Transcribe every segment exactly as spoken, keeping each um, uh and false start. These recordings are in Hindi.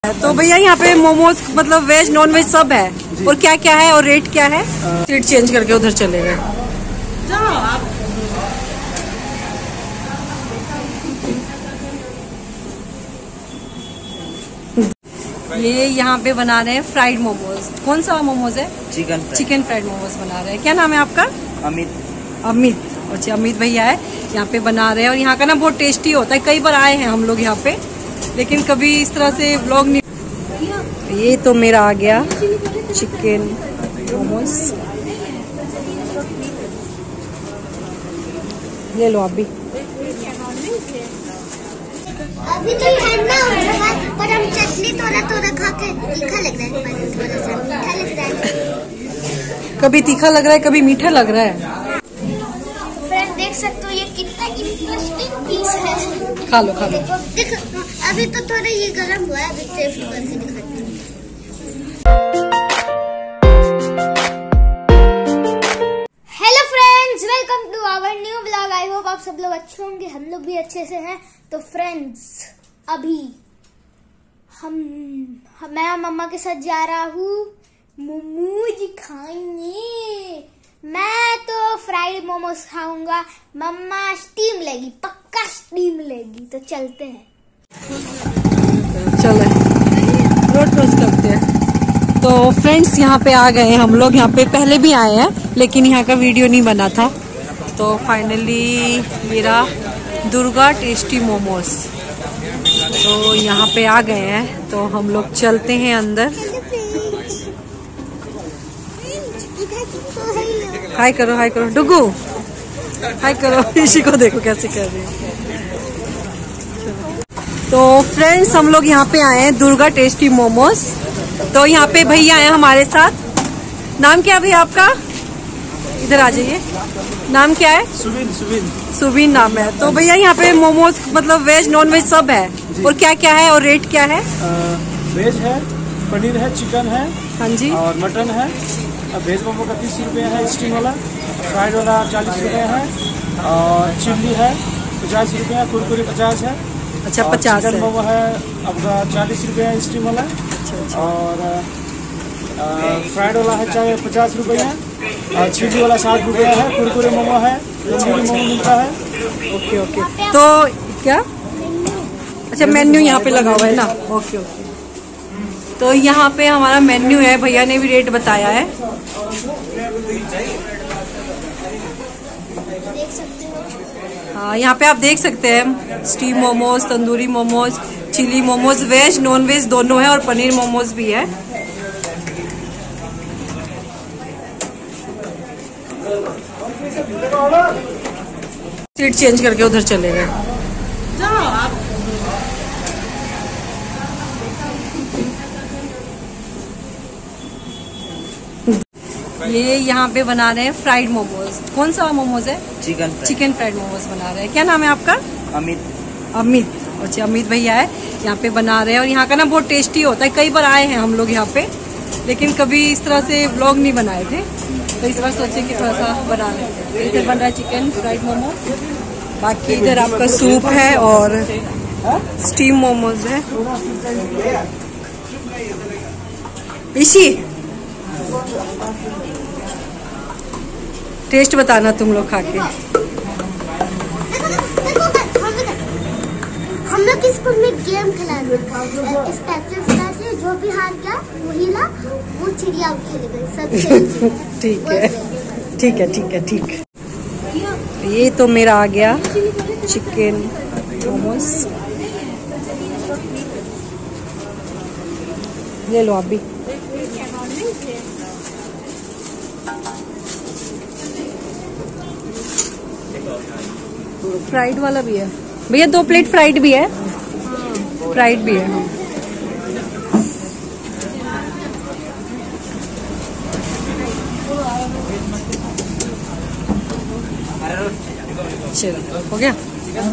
तो भैया यहाँ पे मोमोज मतलब वेज नॉन वेज सब है, और क्या क्या है और रेट क्या है? सीट चेंज करके उधर चले गए। ये यहाँ पे बना रहे हैं फ्राइड मोमोज। कौन सा मोमोज है? चिकन चिकन फ्राइड मोमोज बना रहे हैं। क्या नाम है आपका? अमित। अमित। अच्छा, अमित भैया है यहाँ पे बना रहे हैं, और यहाँ का ना बहुत टेस्टी होता है। कई बार आए हैं हम लोग यहाँ पे, लेकिन कभी इस तरह से व्लॉग नहीं। ये तो मेरा आ गया चिकन मोमोज, ले लो आप भी। अभी तो ठंडा हो रहा है, पर हम चटनी थोड़ा थोड़ा खा के तीखा लग रहा है, पर थोड़ा सा मीठा लग रहा है। कभी तीखा लग रहा है, कभी मीठा लग रहा है। फ्रेंड देख सकते हो ये कितना इंटरेस्टिंग पीस है। खा लो खा लो। देखो अभी तो थोड़ा ये गर्म हुआ है, अभी टेस्ट करके दिखाती हूँ। Hello friends, welcome to our new blog. I hope आप सब लोग अच्छे होंगे, हम लोग भी अच्छे से हैं। तो फ्रेंड्स अभी हम मैं और मम्मा के साथ जा रहा हूँ मोमोज खाने। मैं तो फ्राइड मोमोज खाऊंगा, मम्मा स्टीम लेगी, पक्का स्टीम लेगी। तो चलते हैं, चले रोड क्रॉस करते हैं। तो फ्रेंड्स यहाँ पे आ गए हम लोग। यहाँ पे पहले भी आए हैं, लेकिन यहाँ का वीडियो नहीं बना था। तो फाइनली मेरा दुर्गा टेस्टी मोमोज, तो यहाँ पे आ गए हैं। तो हम लोग चलते हैं अंदर। हाय करो, हाय करो डुगू, हाय करो। इसी को देखो कैसे कर रही है। तो फ्रेंड्स हम लोग यहाँ पे आए हैं दुर्गा टेस्टी मोमोज। तो यहाँ पे भैया हैं हमारे साथ। नाम क्या है भैया आपका? इधर आ जाइए। नाम क्या है? सुबिन। सुबिन सुबिन नाम है। तो भैया यहाँ पे मोमोज मतलब वेज नॉन वेज सब है, और क्या क्या है और रेट क्या है? आ, वेज है, पनीर है, चिकन है, हाँ जी, और मटन है। वेज मोमो का तीस रुपये है स्टीम वाला, फ्राइड वाला चालीस रुपये है, और चिल्ली है पचास रुपये है, कुरकुरी पचास है। अच्छा पचास चिकन है। मोमो है आपका चालीस रुपये है स्टीम वाला, और फ्राइड वाला है चाहे पचास रुपये है, और चिल्ली वाला साठ रुपये है। कुरकुरे मोमो है, तंदूरी मोमो मिलता है। Okay okay. तो क्या अच्छा मेन्यू यहाँ पे लगा हुआ है ना? Okay okay. तो यहाँ पे हमारा मेन्यू है, भैया ने भी रेट बताया है। हाँ यहाँ पे आप देख सकते हैं steam momos, tandoori momos, chilli momos, veg non veg दोनों है, और पनीर मोमोज भी है। सीट चेंज करके उधर चले गए। जाओ आप। ये यहाँ पे बना रहे हैं फ्राइड मोमोज। कौन सा मोमोज है? चिकन चिकन फ्राइड मोमोज बना रहे हैं। क्या नाम है आपका? अमित। अमित। अच्छा, अमित भैया है यहाँ पे बना रहे हैं, और यहाँ का ना बहुत टेस्टी होता है। कई बार आए हैं हम लोग यहाँ पे, लेकिन कभी इस तरह से व्लॉग नहीं बनाए थे। तो इस बार सोचे कि थोड़ा सा बना लेते हैं। इधर बन रहा है चिकन फ्राइड मोमोज, बाकी इधर आपका सूप है और स्टीम मोमोज है। इसी टेस्ट बताना तुम लोग खा के। हम लोग स्कूल में गेम खेला इस टाइप से, जो भी हार गया वही ला वो चिड़िया खेलेगा सबसे। ठीक है ठीक है ठीक है ठीक। ये तो मेरा आ गया चिकन मोमोज, ले लो आप भी। फ्राइड वाला भी है भैया, दो प्लेट फ्राइड भी है, फ्राइड भी है। चलो हो गया।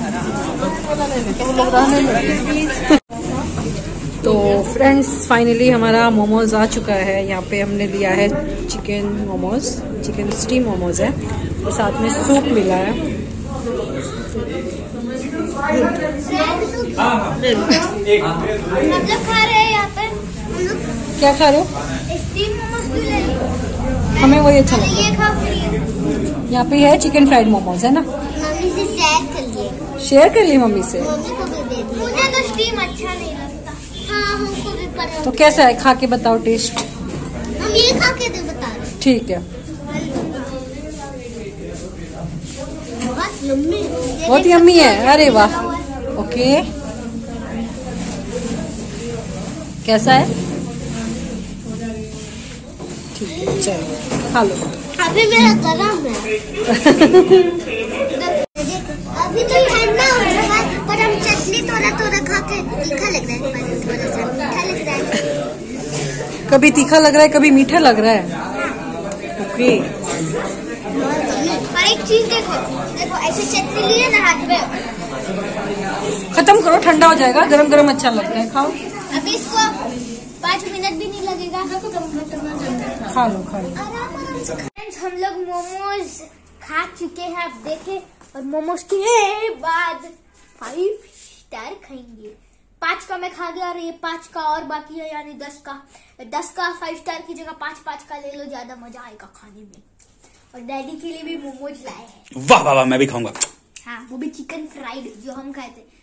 तो फ्रेंड्स फाइनली हमारा मोमोज आ चुका है। यहाँ पे हमने लिया है chicken momos, chicken steam momos है, और साथ में सूप मिला है। हम लोग खा रहे हैं यहाँ क्या खा रहे हो? स्टीम मोमोज क्यों ले लो? हमें वही अच्छा लगता ये खा फ्री। है। यहाँ पे है चिकन फ्राइड मोमोज है ना। मम्मी से शेयर कर लिए। शेयर कर लिए मम्मी से। मम्मी को भी दे दी। मुझे तो स्टीम अच्छा नहीं लगता। हाँ हमको भी पता। तो कैसा है, खा के बताओ टेस्ट। हम ये खा के तो बता रहे। ठीक है, बहुत यम्मी। बहुत यम्मी है। अरे वाह, ओके। कैसा है? ठीक है, चलो खा लो। अभी मेरा गरम है। अभी तो ठंडा हो रहा है, पर हम चटनी थोड़ा थोड़ा खा के तीखा लग रहा है, थोड़ा सा मीठा लग रहा है। कभी तीखा लग रहा है, कभी मीठा लग रहा है। ओके। और एक चीज देखो, देखो ऐसे चटनी लिए ना हाथ में। खत्म करो, ठंडा हो जाएगा। गरम गरम अच्छा लगता है, खाओ। अभी इसको पाँच मिनट भी नहीं लगेगा। खा लो खा लो। फ्रेंड्स हम लोग मोमोज खा चुके हैं, आप देखे। और मोमोज के बाद फाइव स्टार खाएंगे। पाँच का मैं खा गया और ये पाँच का और बाकी है, यानी दस का। दस का फाइव स्टार की जगह पाँच पाँच का ले लो, ज्यादा मजा आएगा खाने में। और डैडी के लिए भी मोमोज लाए हैं। वाह वाह वाह, मैं भी खाऊंगा। हाँ वो भी चिकन फ्राइड जो हम खाए थे।